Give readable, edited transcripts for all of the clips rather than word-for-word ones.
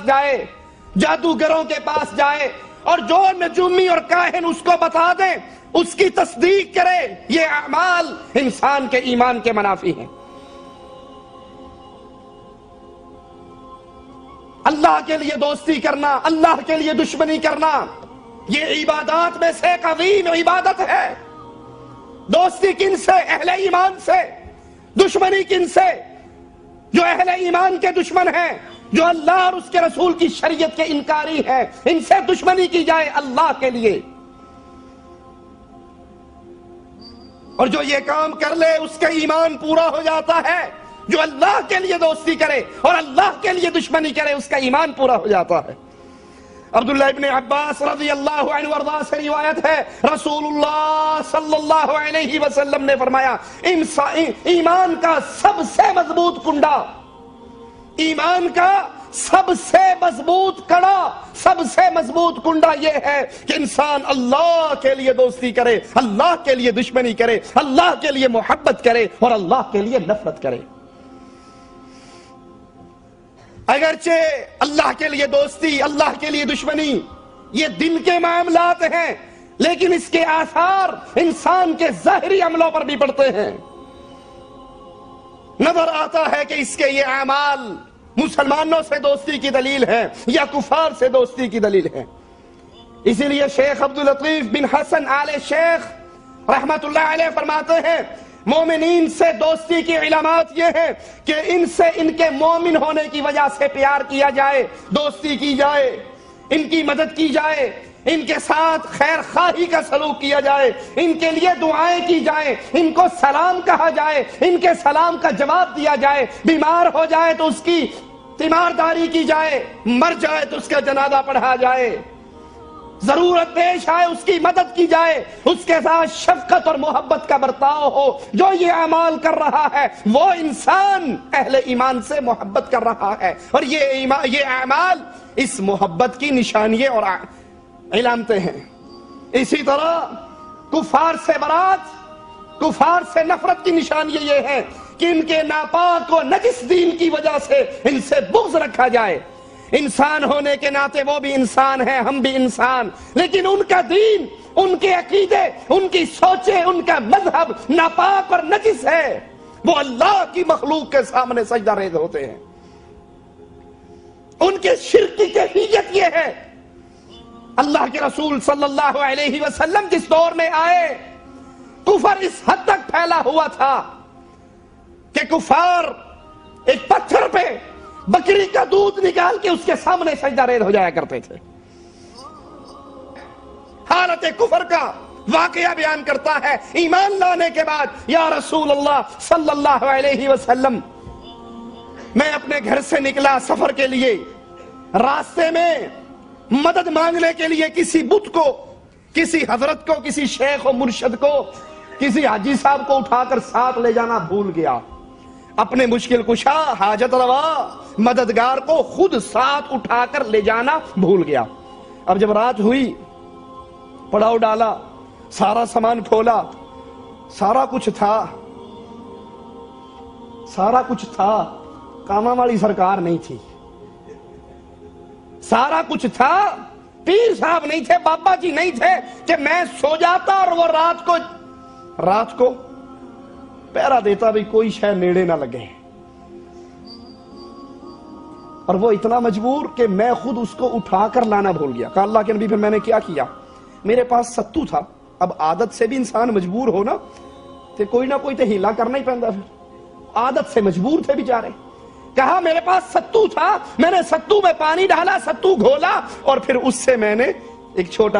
پاس جائے، جادوگروں کے پاس جائے اور جو نجومی اور کاہن اس کو بتا دیں اس کی تصدیق کرے، یہ اعمال انسان کے ایمان کے منافی ہیں۔ اللہ کے لیے دوستی کرنا، اللہ کے لیے دشمنی کرنا، یہ عبادات میں سے ایک عظیم عبادت ہے۔ دوستی کن سے؟ اہل ایمان سے۔ دشمنی کن سے؟ جو اہل ایمان کے دشمن ہیں، جو اللہ اور اس کے رسول کی شریعت کے انکاری ہیں، ان سے دشمنی کی جائے اللہ کے لیے۔ اور جو یہ کام کر لے اس کا ایمان پورا ہو جاتا ہے۔ جو اللہ کے لیے دوستی کرے اور اللہ کے لیے دشمنی کرے اس کا ایمان پورا ہو جاتا ہے۔ عبداللہ ابن عباس رضی اللہ عنہ وارضاہ سے روایت ہے، رسول اللہ صلی اللہ علیہ وسلم نے فرمایا، ایمان کا سب سے مضبوط کنڈا، ایمان کا سب سے مضبوط کڑا، سب سے مضبوط کنڈا یہ ہے کہ انسان اللہ کے لیے دوستی کرے، اللہ کے لیے دشمنی کرے، اللہ کے لیے محبت کرے اور اللہ کے لیے نفرت کرے۔ اگرچہ اللہ کے لیے دوستی، اللہ کے لیے دشمنی یہ دل کے معاملات ہیں، لیکن اس کے آثار انسان کے ظاہری عملوں پر بھی پڑتے ہیں۔ نظر آتا ہے کہ اس کے یہ اعمال مسلمانوں سے دوستی کی دلیل ہے یا کفار سے دوستی کی دلیل ہے۔ اسی لیے شیخ عبداللطیف بن حسن آل شیخ رحمت اللہ علیہ فرماتے ہیں، مومنین سے دوستی کی علامات یہ ہے کہ ان سے ان کے مومن ہونے کی وجہ سے پیار کیا جائے، دوستی کی جائے، ان کی مدد کی جائے، ان کے ساتھ خیر خواہی کا سلوک کیا جائے، ان کے لیے دعائیں کی جائیں، ان کو سلام کہا جائے، ان کے سلام کا جواب دیا جائے، بیمار ہو جائے تو اس کی تیمارداری کی جائے، مر جائے تو اس کا جنازہ پڑھا جائے، ضرورت پیش آئے اس کی مدد کی جائے، اس کے ساتھ شفقت اور محبت کا برتاؤ ہو۔ جو یہ اعمال کر رہا ہے وہ انسان اہل ایمان سے محبت کر رہا ہے، اور یہ اعمال اس محبت کی نشانیاں اور علامتیں ہیں۔ اسی طرح کفار سے برات، کفار سے نفرت کی نشانی یہ ہے کہ ان کے ناپاک و نجس دین کی وجہ سے ان سے بغض رکھا جائے۔ انسان ہونے کے ناطے وہ بھی انسان ہیں، ہم بھی انسان، لیکن ان کا دین، ان کے عقیدے، ان کی سوچیں، ان کا مذہب ناپاک اور نجس ہے، وہ اللہ کی مخلوق کے سامنے سجدہ ریز ہوتے ہیں۔ ان کے شرک کی کیفیت یہ ہے، اللہ کے رسول صلی اللہ علیہ وسلم جس دور میں آئے کفر اس حد تک پھیلا ہوا تھا کہ کفار ایک پتھر پہ بکری کا دودھ نکال کے اس کے سامنے سجدہ ریز ہو جایا کرتے تھے۔ حالت کفر کا واقعہ بیان کرتا ہے، ایمان لانے کے بعد یا رسول اللہ صلی اللہ علیہ وسلم، میں اپنے گھر سے نکلا سفر کے لیے، راستے میں مدد مانگنے کے لیے کسی بت کو، کسی حضرت کو، کسی شیخ و مرشد کو، کسی حاجی صاحب کو اٹھا کر ساتھ لے جانا بھول گیا۔ اپنے مشکل کشا، حاجت روا، مددگار کو خود ساتھ اٹھا کر لے جانا بھول گیا۔ اب جب رات ہوئی، پڑاؤ ڈالا، سارا سامان کھولا، سارا کچھ تھا، کاما والی سرکار نہیں تھی، سارا کچھ تھا، پیر صاحب نہیں تھے، بابا جی نہیں تھے کہ میں سو جاتا اور وہ رات کو پہرا دیتا بھی کوئی شاید نیڑے نہ لگے، اور وہ اتنا مجبور کہ میں خود اس کو اٹھا کر لانا بھول گیا۔ کہا اللہ کے نبی پھر میں نے کیا کیا؟ میرے پاس ستو تھا، اب عادت سے بھی انسان مجبور ہو نا، تو کوئی نہ کوئی تو ہیلا کرنا ہی پڑتا، پھر عادت سے مجبور تھے بیچارے۔ کہا میرے پاس ستو تھا، میں نے ستو میں پانی ڈالا، ستو گھولا، اور پھر اس سے میں نے ایک چھوٹا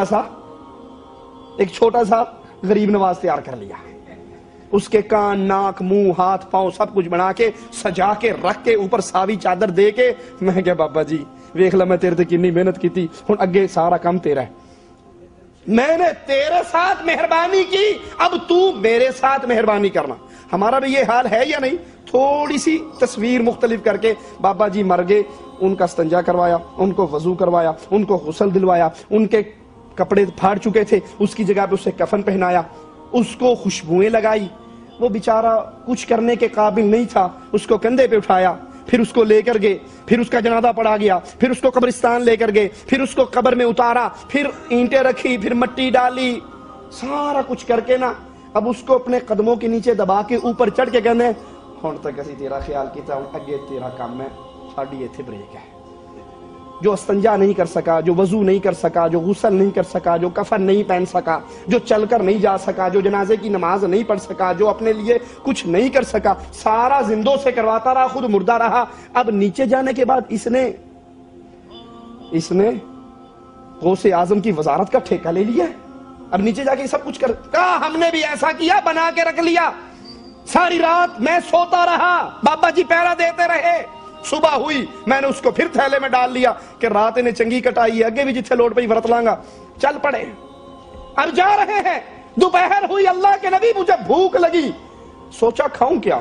سا غریب نواز تیار کر لیا، اس کے کان، ناک، منہ، ہاتھ، پاؤں سب کچھ بنا کے سجا کے رکھ کے اوپر ساوی چادر دے کے میں کہا بابا جی ویکھ لا میں تیرے تے کتنی محنت کی، ہن اگے سارا کام تیرا ہے، میں نے تیرے ساتھ مہربانی کی، اب تو میرے ساتھ مہربانی کرنا۔ ہمارا بھی یہ حال ہے یا نہیں؟ تھوڑی سی تصویر مختلف کر کے بابا جی مر گئے، ان کا استنجا کروایا، ان کو وضو کروایا، ان کو غسل دلوایا، ان کے کپڑے پھاڑ چکے تھے اس کی جگہ پہ اسے کفن پہنایا، اس کو خوشبوئیں لگائی، وہ بیچارہ کچھ کرنے کے قابل نہیں تھا، اس کو کندھے پہ اٹھایا، پھر اس کو لے کر گئے، پھر اس کا جنازہ پڑھا گیا، پھر اس کو قبرستان لے کر گئے، پھر اس کو قبر میں اتارا، پھر اینٹیں رکھی، پھر مٹی ڈالی، سارا کچھ کر کے نا اب اس کو اپنے قدموں کے نیچے دبا کے اوپر چڑھ کے کہنے ہن تک اسی تیرا خیال کیتا ہوں، اگے تیرا کام ہے، ساڈی ایتھے بریک ہے۔ جو استنجا نہیں کر سکا، جو وضو نہیں کر سکا، جو غسل نہیں کر سکا، جو کفن نہیں پہن سکا، جو چل کر نہیں جا سکا، جو جنازے کی نماز نہیں پڑھ سکا، جو اپنے لیے کچھ نہیں کر سکا، سارا زندوں سے کرواتا رہا، خود مردہ رہا۔ اب نیچے جانے کے بعد اس نے غوث اعظم کی وزارت کا ٹھیکہ لے لیا، اب نیچے جا کے سب کچھ کر کہا ہم نے بھی ایسا کیا، بنا کے رکھ لیا، ساری رات میں سوتا رہا، بابا جی پہرا دیتے رہے، صبح ہوئی میں نے اس کو پھر تھیلے میں ڈال لیا کہ رات نے چنگی کٹائی ہے، اگے بھی جتھے لوٹ پئی ورت لانگا، چل پڑے۔ اب جا رہے ہیں، دوپہر ہوئی، اللہ کے نبی مجھے بھوک لگی، سوچا کھاؤں کیا،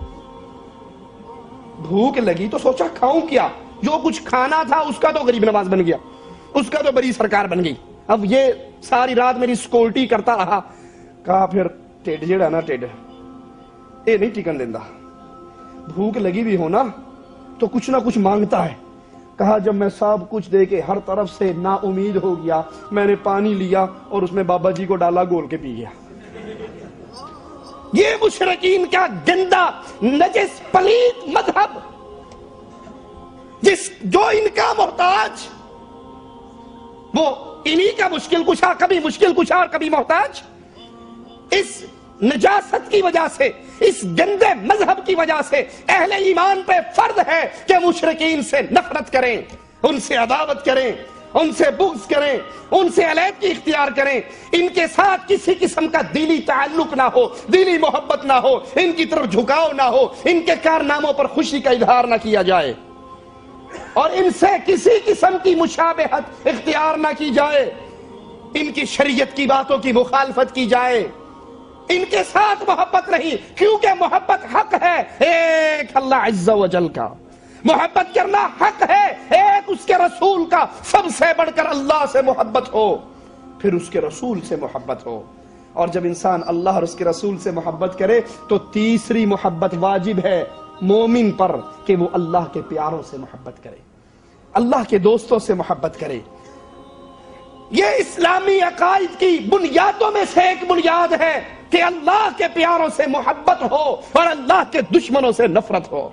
بھوک لگی تو سوچا کھاؤں کیا، جو کچھ کھانا تھا اس کا تو غریب نواز بن گیا، اس کا تو بڑی سرکار بن گئی۔ اب یہ ساری رات میری سکورٹی کرتا رہا، کہا پھر ٹیڈ جیڑا نا ٹیڈ اے نہیں ٹکن دیندہ، بھوک لگی بھی ہونا تو کچھ نہ کچھ مانگتا ہے۔ کہا جب میں سب کچھ دے کے ہر طرف سے نا امید ہو گیا، میں نے پانی لیا اور اس میں بابا جی کو ڈالا، گول کے پی گیا۔ یہ مشرکین کا گندا نجس پلیت مذہب، جو ان کا محتاج وہ انہی کا مشکل کشا، کبھی مشکل کشا اور کبھی محتاج، اس نجاست کی وجہ سے، اس گندے مذہب کی وجہ سے اہل ایمان پہ فرض ہے کہ مشرکین سے نفرت کریں، ان سے عداوت کریں، ان سے بغض کریں، ان سے علیحدگی اختیار کریں، ان کے ساتھ کسی قسم کا دلی تعلق نہ ہو، دلی محبت نہ ہو، ان کی طرف جھکاؤ نہ ہو، ان کے کارناموں پر خوشی کا اظہار نہ کیا جائے، اور ان سے کسی قسم کی مشابہت اختیار نہ کی جائے، ان کی شریعت کی باتوں کی مخالفت کی جائے، ان کے ساتھ محبت نہیں، کیونکہ محبت حق ہے ایک اللہ عز و جل کا، محبت کرنا حق ہے ایک اس کے رسول کا، سب سے بڑھ کر اللہ سے محبت ہو، پھر اس کے رسول سے محبت ہو، اور جب انسان اللہ اور اس کے رسول سے محبت کرے تو تیسری محبت واجب ہے مومن پر کہ وہ اللہ کے پیاروں سے محبت کرے، اللہ کے دوستوں سے محبت کرے۔ یہ اسلامی عقائد کی بنیادوں میں سے ایک بنیاد ہے کہ اللہ کے پیاروں سے محبت ہو اور اللہ کے دشمنوں سے نفرت ہو۔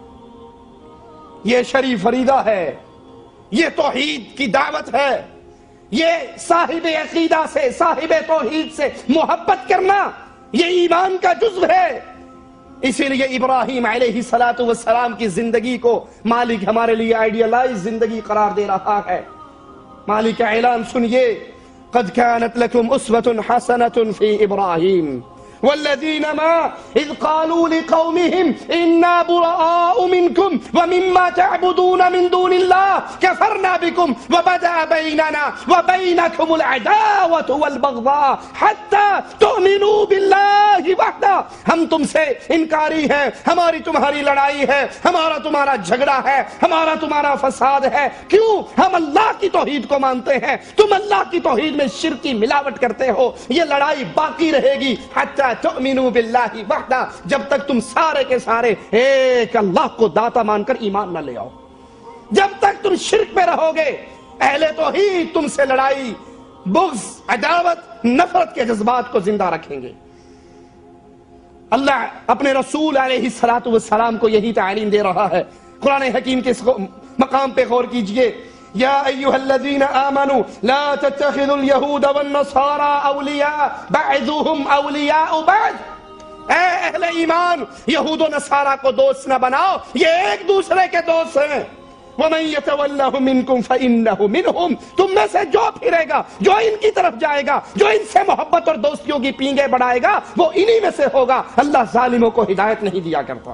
یہ شریف فریضہ ہے، یہ توحید کی دعوت ہے، یہ صاحب عقیدہ سے، صاحب توحید سے محبت کرنا یہ ایمان کا جزو ہے۔ اسی لیے ابراہیم علیہ السلام کی زندگی کو مالک ہمارے لیے آئیڈیلائز زندگی قرار دے رہا ہے۔ مالک کا اعلان سنیے، قد كانت لكم أسوة حسنة في إبراهيم والذين ما إذ قالوا لقومهم إنا براء منكم ومما تعبدون من دون الله كفرنا بكم وبدأ بيننا وبينكم العداوة والبغضاء حتى تؤمنوا بالله وحده۔ ہم تم سے انکاری ہیں، ہماری تمہاری لڑائی ہے، ہمارا تمہارا جھگڑا ہے، ہمارا تمہارا فساد ہے، کیوں؟ ہم اللہ کی توحید کو مانتے ہیں، تم اللہ کی توحید میں شرک کی ملاوٹ کرتے ہو، یہ لڑائی باقی رہے گی حتی تؤمنوا باللہ وحدہ، جب تک تم سارے کے سارے ایک اللہ کو داتا مان کر ایمان نہ لے آؤ۔ جب تک تم شرک میں رہو گے اہل توحید تم سے لڑائی، بغض، عداوت، نفرت کے جذبات کو زندہ رکھیں گے۔ اللہ اپنے رسول علیہ السلام کو یہی تعلیم دے رہا ہے۔ قرآن حکیم کے مقام پہ غور کیجئے، یا ایہا الذین آمنوا لا تتخذوا اليہود والنصارى اولیاء بعضهم اولیاء بعض۔ اے اہل ایمان، یہود و نصارہ کو دوست نہ بناؤ، یہ ایک دوسرے کے دوست ہیں۔ وَمَن يَتَوَلَّهُ مِنْكُمْ فَإِنَّهُ مِنْهُمْ، تم میں سے جو پھرے گا، جو ان کی طرف جائے گا، جو ان سے محبت اور دوستیوں کی پینگیں بڑھائے گا، وہ انہی میں سے ہوگا۔ اللہ ظالموں کو ہدایت نہیں دیا کرتا۔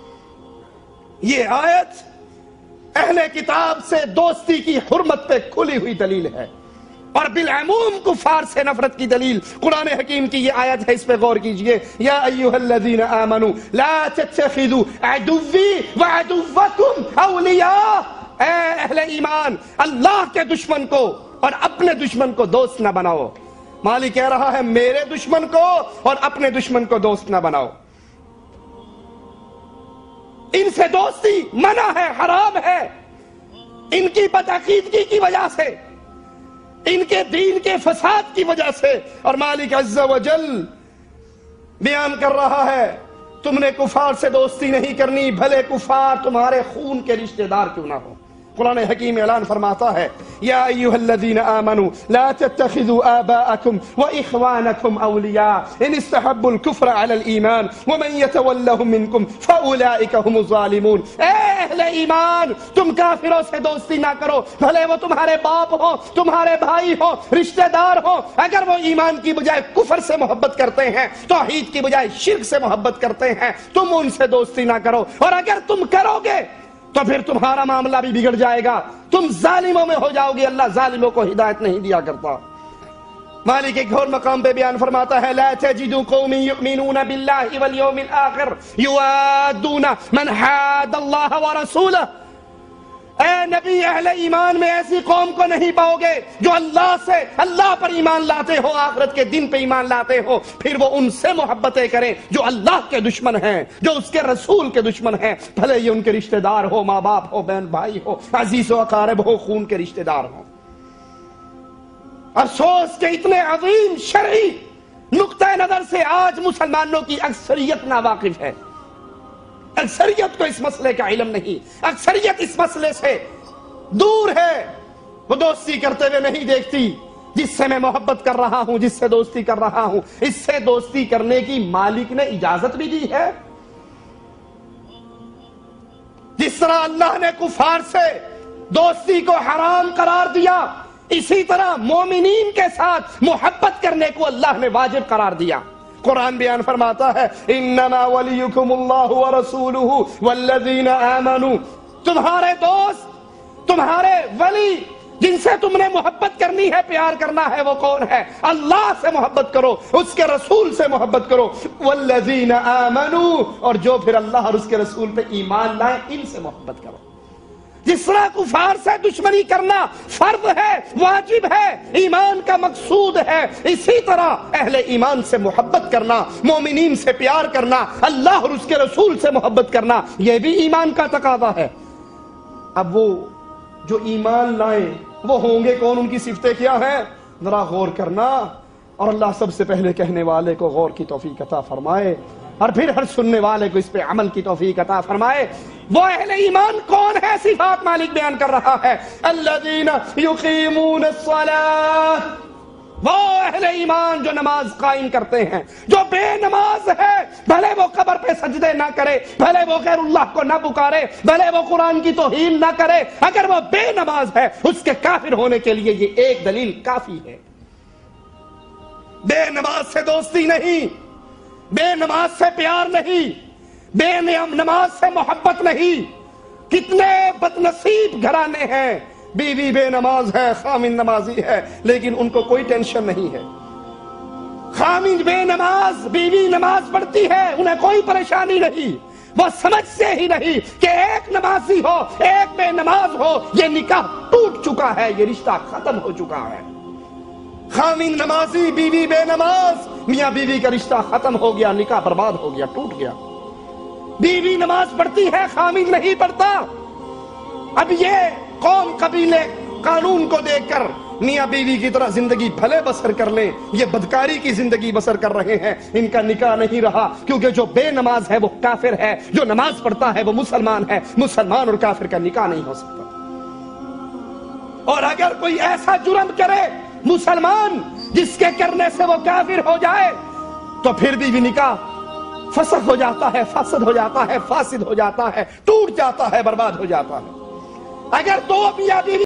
یہ آیت اہل کتاب سے دوستی کی حرمت پہ کھلی ہوئی دلیل ہے، اور بالعموم کفار سے نفرت کی دلیل قرآن حکیم کی یہ آیت ہے، اس پہ غور کیجئے۔ یا ایہا الذین آمنوا لا تتخذوا عدوی وعدوکم اولیاء۔ اے اہل ایمان، اللہ کے دشمن کو اور اپنے دشمن کو دوست نہ بناؤ۔ مالک کہہ رہا ہے میرے دشمن کو اور اپنے دشمن کو دوست نہ بناؤ۔ ان سے دوستی منع ہے، حرام ہے، ان کی بدعقیدگی کی وجہ سے، ان کے دین کے فساد کی وجہ سے۔ اور مالک عز و جل بیان کر رہا ہے تم نے کفار سے دوستی نہیں کرنی، بھلے کفار تمہارے خون کے رشتہ دار کیوں نہ ہو۔ قرآن حکیم اعلان فرماتا ہے یا ایھا الذین آمنوا لا تتخذوا آباءکم واخوانکم اولیاء ان استحبوا الکفر علی الایمان ومن یتولهم منکم فاولئک هم الظالمون۔ اے اہل ایمان، تم کافروں سے دوستی نہ کرو، بھلے وہ تمہارے باپ ہو، تمہارے بھائی ہو، رشتہ دار ہو، اگر وہ ایمان کی بجائے کفر سے محبت کرتے ہیں، توحید کی بجائے شرک سے محبت کرتے ہیں، تم ان سے دوستی نہ کرو، اور اگر تم کرو گے تو پھر تمہارا معاملہ بھی بگڑ جائے گا، تم ظالموں میں ہو جاؤ گے۔ اللہ ظالموں کو ہدایت نہیں دیا کرتا۔ مالک ایک اور مقام پہ بیان فرماتا ہے لا تجد قوم یؤمنون باللہ والیوم الآخر یوادون من حاد اللہ ورسولہ۔ اے نبی، اہل ایمان میں ایسی قوم کو نہیں پاؤ گے جو اللہ پر ایمان لاتے ہو، آخرت کے دن پہ ایمان لاتے ہو، پھر وہ ان سے محبتیں کریں جو اللہ کے دشمن ہیں، جو اس کے رسول کے دشمن ہیں، بھلے یہ ان کے رشتہ دار ہو، ماں باپ ہو، بہن بھائی ہو، عزیز و اقارب ہو، خون کے رشتہ دار ہو۔ افسوس کہ اتنے عظیم شرعی نقطہ نظر سے آج مسلمانوں کی اکثریت ناواقف ہے، اکثریت کو اس مسئلے کا علم نہیں، اکثریت اس مسئلے سے دور ہے، وہ دوستی کرتے ہوئے نہیں دیکھتی جس سے میں محبت کر رہا ہوں، جس سے دوستی کر رہا ہوں، اس سے دوستی کرنے کی مالک نے اجازت بھی دی ہے۔ جس طرح اللہ نے کفار سے دوستی کو حرام قرار دیا، اسی طرح مومنین کے ساتھ محبت کرنے کو اللہ نے واجب قرار دیا۔ قرآن بیان فرماتا ہے انما ولیکم اللہ ورسولہ والذین آمنوا، تمہارے دوست، تمہارے ولی جن سے تم نے محبت کرنی ہے، پیار کرنا ہے، وہ کون ہے؟ اللہ سے محبت کرو، اس کے رسول سے محبت کرو، والذین آمنوا، اور جو پھر اللہ اور اس کے رسول پہ ایمان لائے ان سے محبت کرو۔ جس طرح کفار سے دشمنی کرنا فرض ہے، واجب ہے، ایمان کا مقصود ہے، اسی طرح اہل ایمان سے محبت کرنا، مومنین سے پیار کرنا، اللہ اور اس کے رسول سے محبت کرنا، یہ بھی ایمان کا تقاضا ہے۔ اب وہ جو ایمان لائیں وہ ہوں گے کون، ان کی صفتیں کیا ہیں، ذرا غور کرنا، اور اللہ سب سے پہلے کہنے والے کو غور کی توفیق عطا فرمائے، اور پھر ہر سننے والے کو اس پہ عمل کی توفیق عطا فرمائے۔ وہ اہل ایمان کون ہے؟ صفات مالک بیان کر رہا ہے الذین یقیمون الصلاۃ، وہ اہل ایمان جو نماز قائم کرتے ہیں، جو بے نماز ہے بھلے وہ قبر پہ سجدے نہ کرے، بھلے وہ غیر اللہ کو نہ پکارے، بھلے وہ قرآن کی توہین نہ کرے، اگر وہ بے نماز ہے اس کے کافر ہونے کے لیے یہ ایک دلیل کافی ہے۔ بے نماز سے دوستی نہیں، بے نماز سے پیار نہیں، بے نماز سے محبت نہیں۔ کتنے بدنصیب گھرانے ہیں، بیوی بے نماز ہے، خامن نمازی ہے، لیکن ان کو کوئی ٹینشن نہیں ہے۔ خامن بے نماز، بیوی نماز پڑھتی ہے، انہیں کوئی پریشانی نہیں، وہ سمجھتے ہی نہیں کہ ایک نمازی ہو ایک بے نماز ہو، یہ نکاح ٹوٹ چکا ہے، یہ رشتہ ختم ہو چکا ہے۔ خامن نمازی، بیوی بے نماز، میاں بیوی کا رشتہ ختم ہو گیا، نکاح برباد ہو گیا، ٹوٹ گیا۔ بیوی نماز پڑھتی ہے، خامن نہیں پڑھتا۔ اب یہ قوم قبیلے قانون کو دیکھ کر میاں بیوی کی طرح زندگی بھلے بسر کر لیں، یہ بدکاری کی زندگی بسر کر رہے ہیں، ان کا نکاح نہیں رہا، کیونکہ جو بے نماز ہے وہ کافر ہے، جو نماز پڑھتا ہے وہ مسلمان ہے، مسلمان اور کافر کا نکاح نہیں ہو سکتا۔ اور اگر کوئی ایسا جرم کرے مسلمان جس کے کرنے سے وہ کافر ہو جائے تو پھر بھی نکاح فسخ ہو جاتا ہے، فاسد ہو جاتا ہے، فاسد ہو جاتا ہے، ٹوٹ جاتا ہے، برباد ہو جاتا ہے۔ اگر دو میاں بیوی